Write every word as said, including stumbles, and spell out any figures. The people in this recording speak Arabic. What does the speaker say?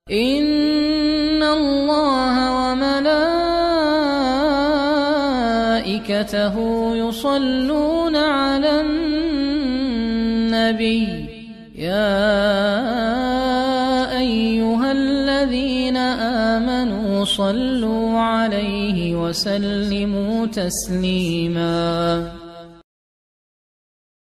إن الله وملائكته يصلون على النبي يا أيها الذين آمنوا صلوا عليه وسلموا تسليما.